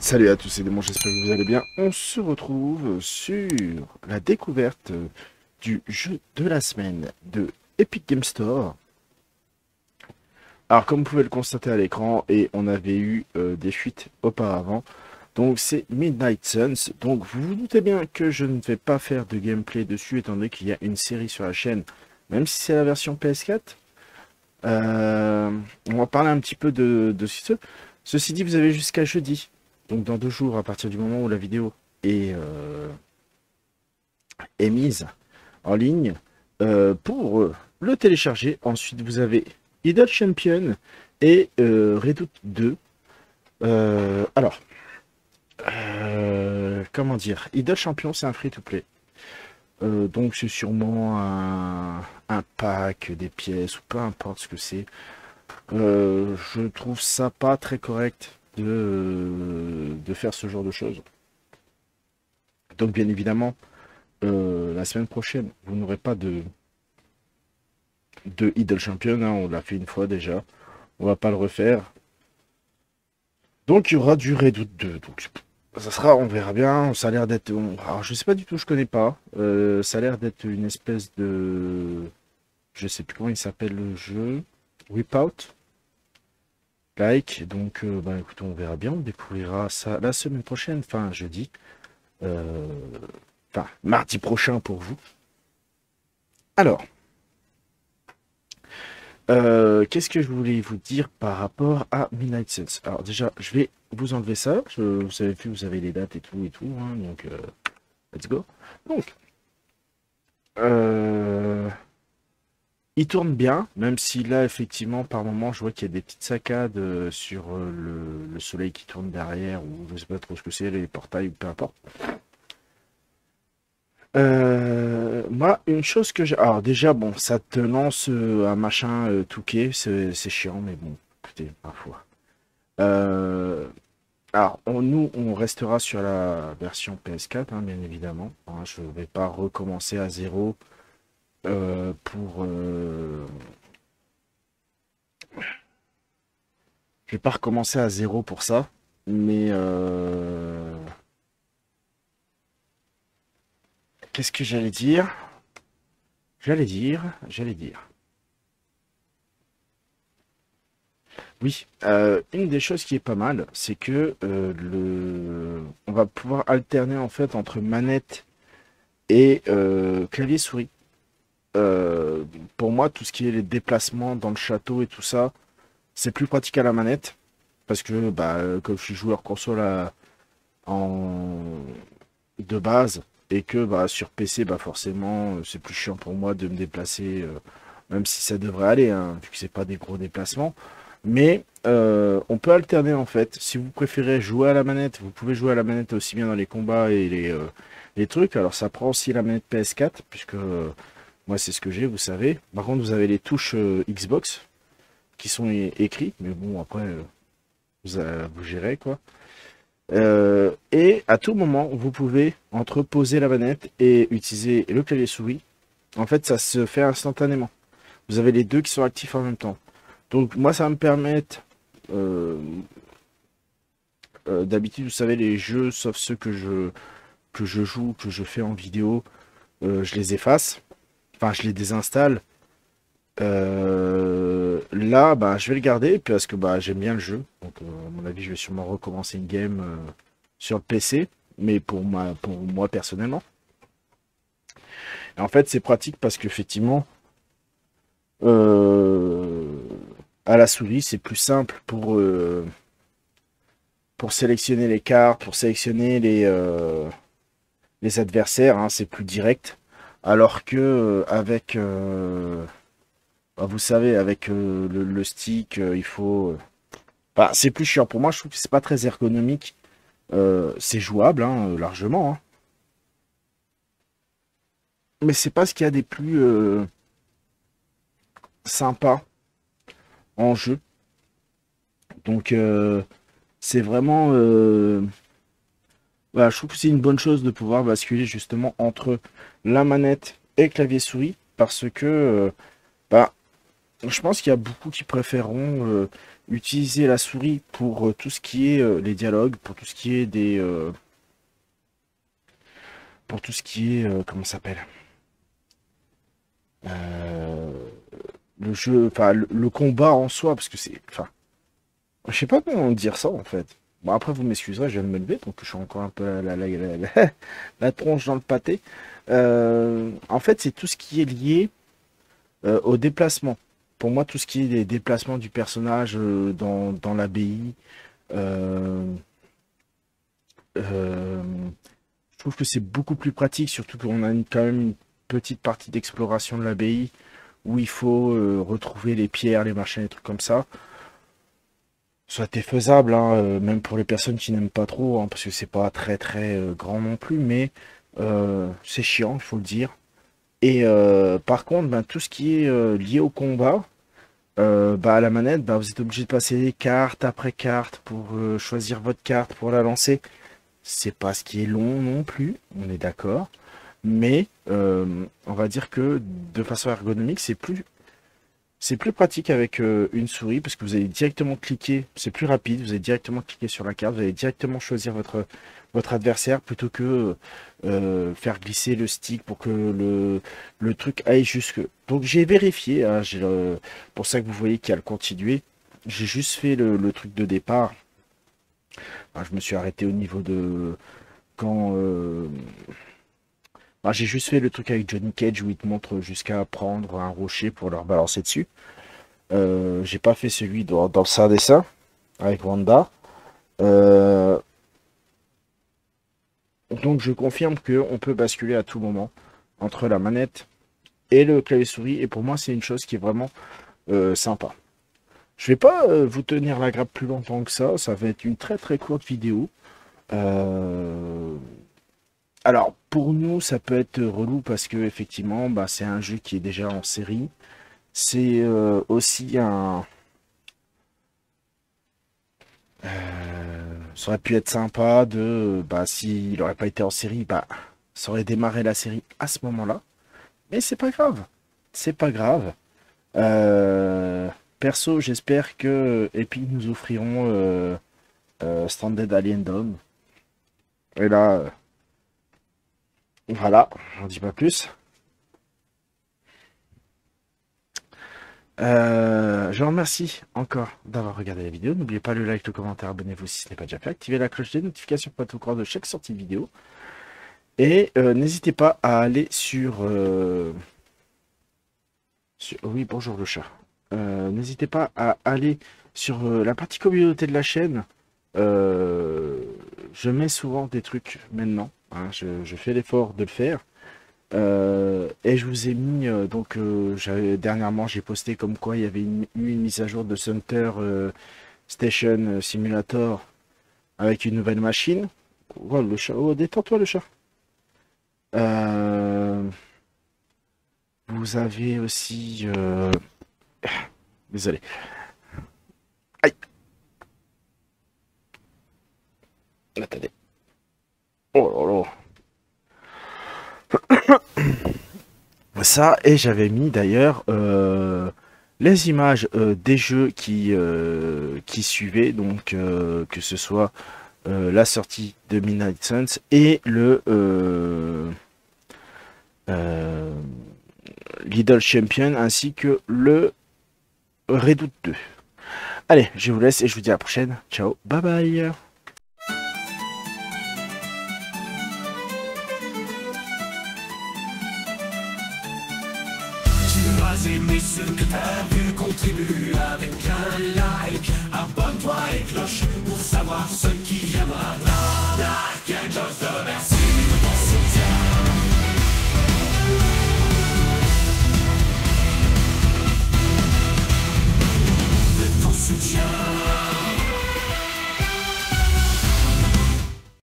Salut à tous et démons, j'espère que vous allez bien. On se retrouve sur la découverte du jeu de la semaine de Epic Game Store. Alors comme vous pouvez le constater à l'écran, et on avait eu des fuites auparavant, donc c'est Midnight Suns. Donc vous vous doutez bien que je ne vais pas faire de gameplay dessus étant donné qu'il y a une série sur la chaîne, même si c'est la version PS4. On va parler un petit peu de ce. Ceci dit, vous avez jusqu'à jeudi. Donc dans 2 jours, à partir du moment où la vidéo est mise en ligne, pour le télécharger. Ensuite, vous avez Idle Champion et Redoute 2. Alors, comment dire, Idle Champion, c'est un free-to-play. Donc c'est sûrement un pack, des pièces, ou peu importe ce que c'est. Je trouve ça pas très correct de faire ce genre de choses. Donc bien évidemment, la semaine prochaine, vous n'aurez pas de Idle Champion, hein, on l'a fait une fois déjà. On va pas le refaire. Donc il y aura du Redoute 2. Donc ça sera, on verra bien. Ça a l'air d'être. Alors je sais pas du tout, je connais pas. Ça a l'air d'être une espèce de. Je sais plus comment il s'appelle le jeu. Whip Out. Like. Donc bah écoute, on verra bien. On découvrira ça la semaine prochaine, enfin jeudi. Enfin, mardi prochain pour vous. Alors. Qu'est-ce que je voulais vous dire par rapport à Midnight Suns? Alors déjà, je vais vous enlever ça. Vous avez vu, vous avez les dates et tout, hein, donc let's go. Donc, il tourne bien, même si là, effectivement, par moment, je vois qu'il y a des petites saccades sur le soleil qui tourne derrière, ou je sais pas trop ce que c'est, les portails, ou peu importe. Moi, une chose que j'ai. Alors, déjà, bon, ça te lance un machin touquet, c'est chiant, mais bon, écoutez, parfois. Alors, nous, on restera sur la version PS4, hein, bien évidemment. Hein, je ne vais pas recommencer à zéro pour. Je vais pas recommencer à zéro pour ça, mais qu'est-ce que j'allais dire? J'allais dire. Oui, une des choses qui est pas mal, c'est que on va pouvoir alterner en fait entre manette et clavier souris. Euh, pour moi, tout ce qui est les déplacements dans le château et tout ça, c'est plus pratique à la manette. Parce que bah, comme je suis joueur console en de base, et que bah, sur PC, bah, forcément, c'est plus chiant pour moi de me déplacer, même si ça devrait aller, hein, vu que c'est pas des gros déplacements. Mais on peut alterner en fait. Si vous préférez jouer à la manette, vous pouvez jouer à la manette aussi bien dans les combats et les trucs. Alors ça prend aussi la manette PS4, puisque moi c'est ce que j'ai, vous savez. Par contre, vous avez les touches Xbox qui sont écrits, mais bon, après, vous gérez quoi. Et à tout moment, vous pouvez entre poser la manette et utiliser le clavier souris. En fait, ça se fait instantanément. Vous avez les deux qui sont actifs en même temps. Donc moi, ça va me permettre, euh, d'habitude, vous savez, les jeux, sauf ceux que je joue, que je fais en vidéo, je les efface. Enfin, je les désinstalle. Là, bah, je vais le garder parce que bah, j'aime bien le jeu. Donc, à mon avis, je vais sûrement recommencer une game sur le PC, mais pour moi personnellement. Et en fait, c'est pratique parce qu'effectivement, euh, à la souris, c'est plus simple pour sélectionner les cartes, pour sélectionner les adversaires, hein, c'est plus direct. Alors que bah, vous savez, avec le stick, il faut. Bah, c'est plus chiant. Pour moi, je trouve que c'est pas très ergonomique. C'est jouable, hein, largement, hein. Mais c'est pas ce qu'il y a des plus sympas en jeu. Donc c'est vraiment. Voilà, je trouve que c'est une bonne chose de pouvoir basculer justement entre la manette et le clavier souris. Parce que bah, Je pense qu'il y a beaucoup qui préféreront utiliser la souris pour tout ce qui est les dialogues, pour tout ce qui est pour tout ce qui est comment ça s'appelle Euh, le jeu, enfin le combat en soi, parce que c'est, enfin, je sais pas comment dire ça en fait. Bon après vous m'excuserez, je viens de me lever, donc je suis encore un peu la tronche dans le pâté. En fait, c'est tout ce qui est lié au déplacement. Pour moi, tout ce qui est les déplacements du personnage dans l'abbaye, euh, euh, je trouve que c'est beaucoup plus pratique, surtout qu'on a quand même une petite partie d'exploration de l'abbaye où il faut retrouver les pierres, les machins, les trucs comme ça. Ça a faisable, hein, même pour les personnes qui n'aiment pas trop, hein, parce que c'est pas très très grand non plus, mais c'est chiant, il faut le dire. Et par contre, ben, tout ce qui est lié au combat, bah, à la manette, bah, vous êtes obligé de passer carte après carte pour choisir votre carte pour la lancer. C'est pas ce qui est long non plus, on est d'accord. Mais on va dire que de façon ergonomique, c'est plus pratique avec une souris parce que vous allez directement cliquer, c'est plus rapide, vous allez directement cliquer sur la carte, vous allez directement choisir votre adversaire plutôt que faire glisser le stick pour que le truc aille jusque. Donc j'ai vérifié, hein, pour ça que vous voyez qu'il y a le continuer. J'ai juste fait le truc de départ. Enfin, je me suis arrêté au niveau de quand j'ai juste fait le truc avec Johnny Cage où il te montre jusqu'à prendre un rocher pour leur balancer dessus. J'ai pas fait celui dans le sein dessin avec Wanda. Euh, donc je confirme qu'on peut basculer à tout moment entre la manette et le clavier souris. Et pour moi, c'est une chose qui est vraiment sympa. Je vais pas vous tenir la grappe plus longtemps que ça. Ça va être une très très courte vidéo. Euh, Alors, pour nous, ça peut être relou parce que effectivement, bah, c'est un jeu qui est déjà en série. C'est aussi un. Ça aurait pu être sympa de, bah, s'il n'aurait pas été en série, bah, ça aurait démarré la série à ce moment-là. Mais c'est pas grave. C'est pas grave. Euh, Perso, j'espère que Epic nous offriront Stranded Alien Dome. Et là, voilà, j'en dis pas plus. Je vous remercie encore d'avoir regardé la vidéo. N'oubliez pas le like, le commentaire, abonnez-vous si ce n'est pas déjà fait. Activez la cloche des notifications pour être au courant de chaque sortie de vidéo. Et n'hésitez pas à aller Oui, bonjour le chat. N'hésitez pas à aller sur la partie communauté de la chaîne. Euh, je mets souvent des trucs maintenant, hein, je fais l'effort de le faire. Et je vous ai mis, dernièrement j'ai posté comme quoi il y avait eu une mise à jour de Center Station Simulator avec une nouvelle machine. Oh, le chat, oh, détends-toi le chat. Euh, Vous avez aussi... Désolé. Aïe. Attendez. Oh là là. Ça, et j'avais mis d'ailleurs les images des jeux qui suivaient, donc que ce soit la sortie de Midnight Suns et le euh, Lidl Champion ainsi que le Redoute 2. Allez, je vous laisse et je vous dis à la prochaine. Ciao, bye bye. Tu as aimé ce que t'as vu, contribue avec un like. Abonne-toi et cloche pour savoir ce qui viendra. Dark Angels de merci.